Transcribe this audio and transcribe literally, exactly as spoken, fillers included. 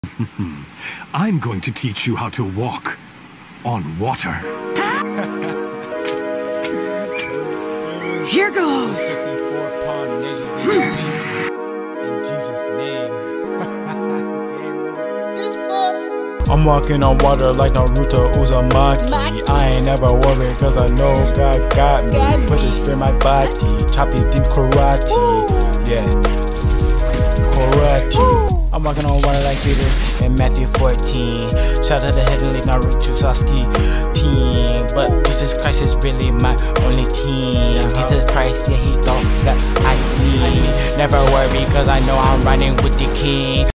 I'm going to teach you how to walk on water. Here goes! In Jesus' name. I'm walking on water like Naruto Uzumaki. I ain't never worried cause I know God got me. Put the spirit in my body, chop the deep karate. Yeah, karate. I'm walking on water like Peter in Matthew fourteen. Shout out to the heavenly Naruto Sasuke team. But Jesus Christ is really my only team. Jesus Christ, yeah, he thought that I need. Never worry cause I know I'm running with the king.